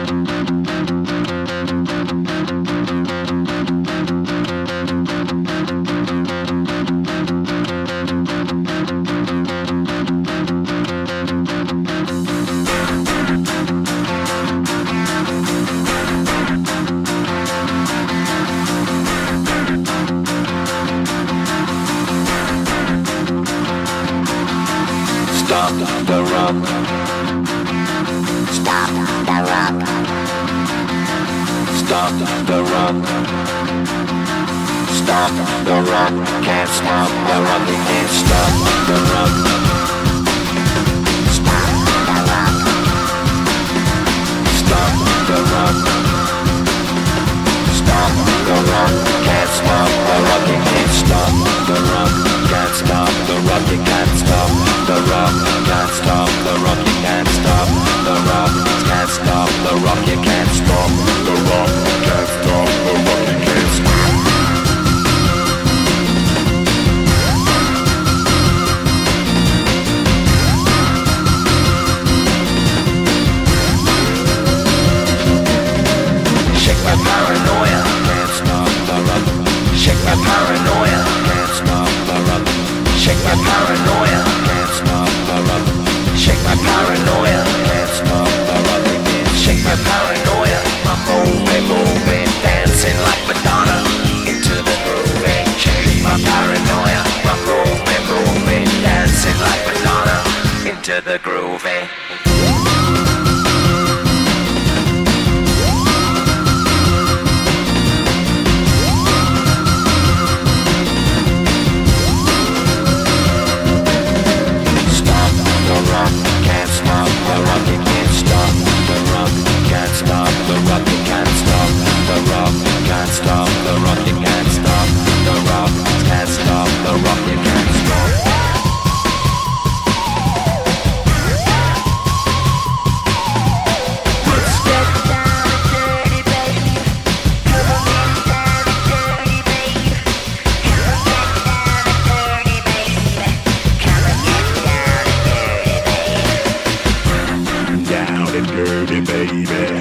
Stop the rock. Stop the rock. Stop the rock. Stop the rock. Can't stop the rock. You can't stop the rock. Stop the rock. Stop the rock. Stop the rock. Can't stop the rock. You can't stop the rock. Can't stop the rock. You can't stop the rock. Can't stop the rock. You can't stop the rock. Can't stop the rock. You can't stop the rock. Can't stop the rock. You can't stop. Shake my paranoia. Can't stop the rock. Shake my paranoia. Can't stop the rock. Shake my paranoia. Can't stop the rock. Shake my paranoia. Can't stop the rock. Shake my paranoia. I'm moving, dancing like Madonna into the groove. Shake my paranoia. I'm moving, dancing like Madonna into the groove. Can't stop the rock, you can't stop the rock. Can't stop the rock, you can't stop the rock. Can't stop the rock, you can't stop the rock. Can't stop the rock, you can't stop. Let's get down and dirty, baby. Come on, get down and dirty, baby. Come on, get down and dirty, baby. Come on, get down and dirty, baby. Down and dirty, baby.